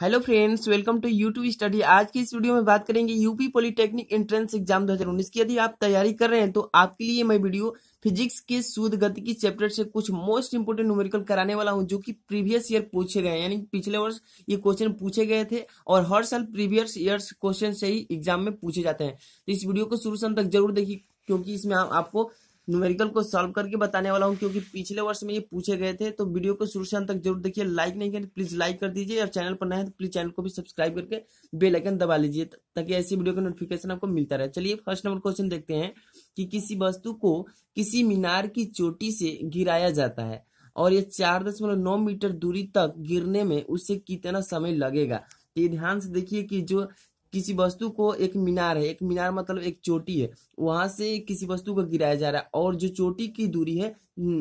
Hello friends, welcome to YouTube study. आज की इस वीडियो में बात करेंगे यूपी पॉलिटेक्निक एंट्रेंस एग्जाम 2019 की। यदि आप तैयारी कर रहे हैं तो आपके लिए मैं वीडियो फिजिक्स के शुद्ध गतिकी चैप्टर से कुछ मोस्ट इंपोर्टेंट न्यूमेरिकल कराने वाला हूं, जो कि प्रीवियस ईयर पूछे गए, यानी पिछले वर्ष ये क्वेश्चन पूछे गए थे और हर साल प्रीवियस ईयर्स क्वेश्चन से ही एग्जाम में पूछे जाते हैं। तो इस वीडियो को शुरू से अंत तक जरूर देखिए, क्योंकि इसमें आपको न्यूमेरिकल को सॉल्व करके बताने वाला हूं, क्योंकि पिछले वर्ष में ये पूछे गए थे। तो वीडियो को शुरू से अंत तक जरूर देखिए। लाइक नहीं किया तो प्लीज लाइक कर दीजिए, और चैनल पर नए हैं तो प्लीज चैनल को भी सब्सक्राइब करके बेल आइकन दबा लीजिए, ताकि ऐसी वीडियो का नोटिफिकेशन आपको मिलता रहे। चलिए फर्स्ट नंबर क्वेश्चन देखते हैं कि किसी वस्तु को किसी मीनार की चोटी से गिराया जाता है और ये 4.9 मीटर दूरी तक गिरने में उसे कितना समय लगेगा। ये ध्यान से देखिए कि जो किसी वस्तु को एक मीनार है, एक मीनार मतलब एक चोटी है, वहां से किसी वस्तु को गिराया जा रहा है और जो चोटी की दूरी है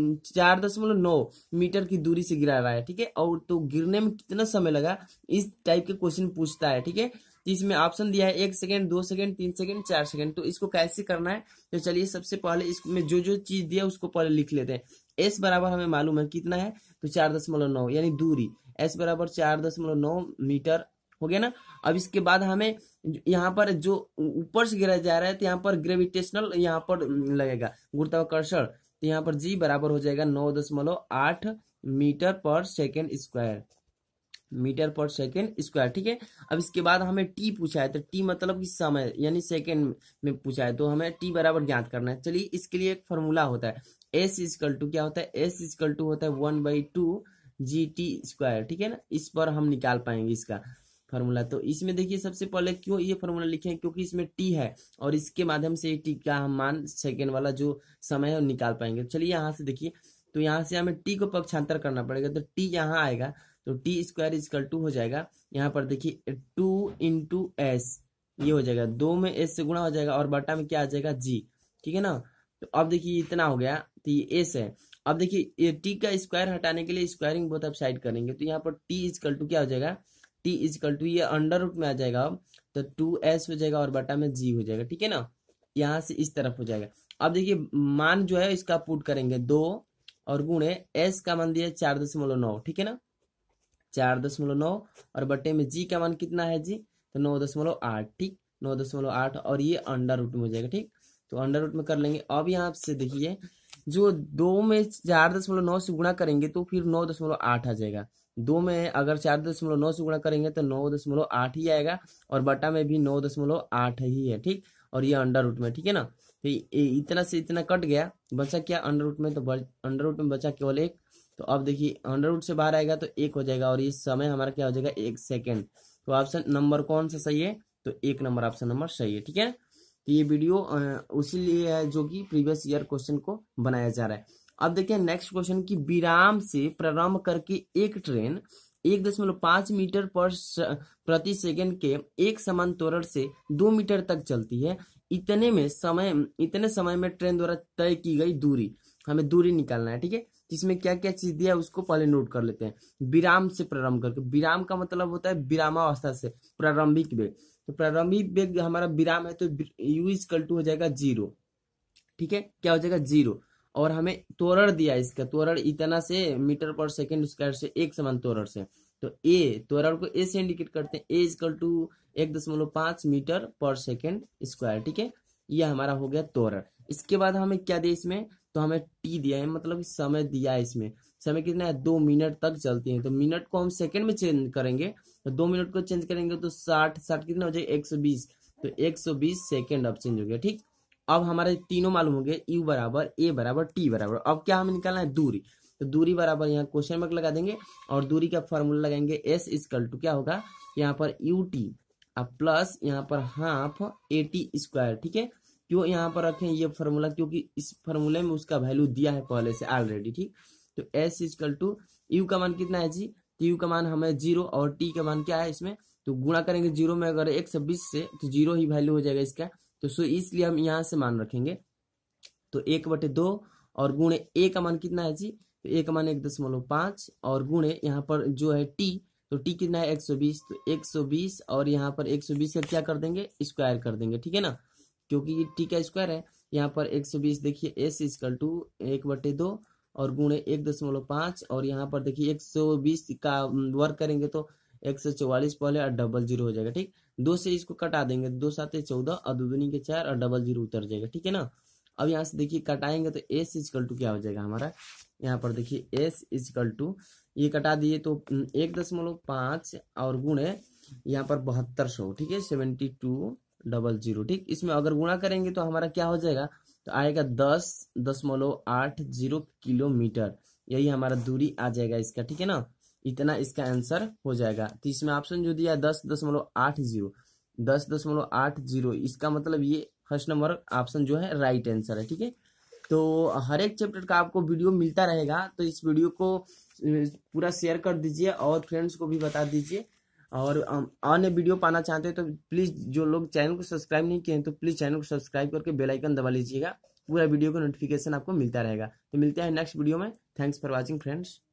4.9 मीटर की दूरी से गिरा रहा है। ठीक है, और तो गिरने में कितना समय लगा, इस टाइप के क्वेश्चन पूछता है। ठीक है, तो इसमें ऑप्शन दिया है 1 सेकेंड, 2 सेकेंड, 3 सेकेंड, 4 सेकेंड। तो इसको कैसे करना है, तो चलिए सबसे पहले इसमें जो जो चीज दिया उसको पहले लिख लेते हैं। एस बराबर हमें मालूम है कितना है, तो 4.9 यानी दूरी। एस बराबर 4.9 मीटर हो गया ना। अब इसके बाद हमें यहाँ पर जो ऊपर से गिराया जा रहा है, तो यहाँ पर ग्रेविटेशनल यहाँ पर लगेगा गुरुत्वाकर्षण, तो यहाँ पर जी बराबर हो जाएगा 9.8 metre per second square, metre per second square. ठीक है, अब इसके बाद हमें टी पूछा है, तो टी मतलब कि समय यानी सेकेंड में पूछा है, तो हमें टी बराबर ज्ञात करना है। चलिए इसके लिए एक फॉर्मूला होता है, एस इजकल टू क्या होता है, एस इजकल टू होता है 1/2 जी टी स्क्वायर। ठीक है ना, इस पर हम निकाल पाएंगे इसका फार्मूला। तो इसमें देखिए सबसे पहले क्यों ये फार्मूला लिखे हैं, क्योंकि इसमें टी है और इसके माध्यम से टी का हम मान सेकेंड वाला जो समय है निकाल पाएंगे। चलिए यहाँ से देखिए, तो यहाँ से हमें टी को पक्षांतर करना पड़ेगा, तो टी यहाँ आएगा, तो टी स्क्वायर इजकल टू हो जाएगा। यहाँ पर देखिए 2 इंटू एस, ये हो जाएगा 2 में एस से गुणा हो जाएगा और बटा में क्या आ जाएगा जी। ठीक है ना, तो अब देखिए इतना हो गया, तो ये एस है। अब देखिए ये टी का स्क्वायर हटाने के लिए स्क्वायरिंग बोथ आप साइड करेंगे, तो यहाँ पर टी इजकल टू क्या हो जाएगा, टी इजकल टू ये अंडर रूट में आ जाएगा, अब तो 2s हो जाएगा और बटा में जी हो जाएगा। ठीक है ना, यहाँ से इस तरफ हो जाएगा। अब देखिए मान जो है इसका पुट करेंगे 2 और गुणे s का मान दिया 4.9। ठीक है ना, 4.9 और बटे में जी का मान कितना है जी, तो 9.8। ठीक, 9.8 और ये अंडर रूट में हो जाएगा। ठीक, तो अंडर रूट में कर लेंगे। अब यहाँ से देखिए जो 2 में 4.9 से गुणा करेंगे तो फिर 9.8 आ जाएगा। 2 में अगर 4.9 से गुणा करेंगे तो 9.8 ही आएगा और बटा में भी 9.8 ही है। ठीक, और ये अंडर रूट में। ठीक है ना, तो इतना से इतना कट गया, बचा क्या अंडर रूट में, तो अंडर रूट में बचा केवल 1। तो अब देखिए अंडर रूट से बाहर आएगा तो 1 हो जाएगा और ये समय हमारा क्या हो जाएगा 1 सेकेंड। तो ऑप्शन नंबर कौन सा सही है, तो 1 नंबर ऑप्शन नंबर सही है। ठीक है, तो ये वीडियो उसी लिए है जो कि प्रीवियस ईयर क्वेश्चन को बनाया जा रहा है। अब देखिए नेक्स्ट क्वेश्चन की विराम से प्रारंभ करके एक ट्रेन 1.5 मीटर पर प्रति सेकंड के एक समान त्वरण से 2 मीटर तक चलती है। इतने समय में ट्रेन द्वारा तय की गई दूरी, हमें दूरी निकालना है। ठीक है, जिसमें क्या क्या चीज दिया है उसको पहले नोट कर लेते हैं। विराम से प्रारंभ करके, विराम का मतलब होता है विरामावस्था से, प्रारंभिक वेग। तो प्रारंभिक वेग हमारा विराम है, तो u इक्वल टू हो जाएगा 0। ठीक है, क्या हो जाएगा 0, और हमें त्वरण दिया है, इसका त्वरण इतना से मीटर पर सेकेंड स्क्वायर से एक समान त्वरण से, तो ए त्वरण को ए से इंडिकेट करते हैं, a equal to 1.5 metre per second square. ठीक है, यह हमारा हो गया त्वरण। इसके बाद हमें क्या दिया इसमें, तो हमें टी दिया है, मतलब समय दिया है। इसमें समय कितना है, 2 मिनट तक चलती है, तो मिनट को हम सेकंड में चेंज करेंगे, तो 2 मिनट को चेंज करेंगे तो 60 कितना हो जाएगा 120, तो 120 सेकेंड अब चेंज हो गया। ठीक, अब हमारे तीनों मालूम हो गए, यू बराबर ए बराबर टी बराबर। अब क्या हमें निकालना है, दूरी। तो दूरी बराबर यहाँ क्वेश्चन मार्क लगा देंगे और दूरी का फॉर्मूला लगाएंगे, एस इक्वल टू क्या होगा, यहाँ पर यू टी प्लस यहाँ पर हाफ ए टी स्क्वायर। ठीक है, क्यों यहाँ पर रखें ये फॉर्मूला, क्योंकि इस फॉर्मूले में उसका वैल्यू दिया है पहले से ऑलरेडी। ठीक, तो एस इक्वल टू यू का मान कितना है जी, तो यू का मान हमें 0 और टी का मान क्या है इसमें, तो गुणा करेंगे 0 में अगर 120 से, तो 0 ही वैल्यू हो जाएगा इसका, तो सो इसलिए हम यहाँ से मान रखेंगे। तो 1/2 और गुणे ए का मान कितना है जी, तो ए का मान 1.5 और गुणे यहाँ पर जो है टी, तो टी कितना है 120, तो 120 और यहाँ पर 120 का क्या कर देंगे, स्क्वायर कर देंगे। ठीक है ना, क्योंकि टी का स्क्वायर है। यहाँ पर 120 देखिए एस इक्वल टू 1/2 और गुणे 1.5 और यहाँ पर देखिए 120 का वर्क करेंगे तो 144 पहले और डबल जीरो हो जाएगा। ठीक, 2 से इसको कटा देंगे, 2 7 14 और 2 दूनी के 4 और डबल जीरो उतर जाएगा। ठीक है ना। अब यहाँ से देखिए कटाएंगे तो एस इजकल टू क्या हो जाएगा हमारा, यहाँ पर देखिए एस इजकल टू ये कटा दिए तो 1.5 और गुणे यहाँ पर 7200। ठीक है, 7200। ठीक, इसमें अगर गुणा करेंगे तो हमारा क्या हो जाएगा, तो आएगा 10.80 किलोमीटर। यही हमारा दूरी आ जाएगा इसका। ठीक है ना, इतना इसका आंसर हो जाएगा। तो इसमें ऑप्शन जो दिया 10.80 इसका मतलब ये फर्स्ट नंबर ऑप्शन जो है राइट आंसर है। ठीक है, तो हर एक चैप्टर का आपको वीडियो मिलता रहेगा, तो इस वीडियो को पूरा शेयर कर दीजिए और फ्रेंड्स को भी बता दीजिए। और अन्य वीडियो पाना चाहते हैं तो प्लीज़, जो लोग चैनल को सब्सक्राइब नहीं किए हैं तो प्लीज़ चैनल को सब्सक्राइब करके बेल आइकन दबा लीजिएगा। पूरा वीडियो का नोटिफिकेशन आपको मिलता रहेगा। तो मिलते हैं नेक्स्ट वीडियो में। Thanks for watching friends.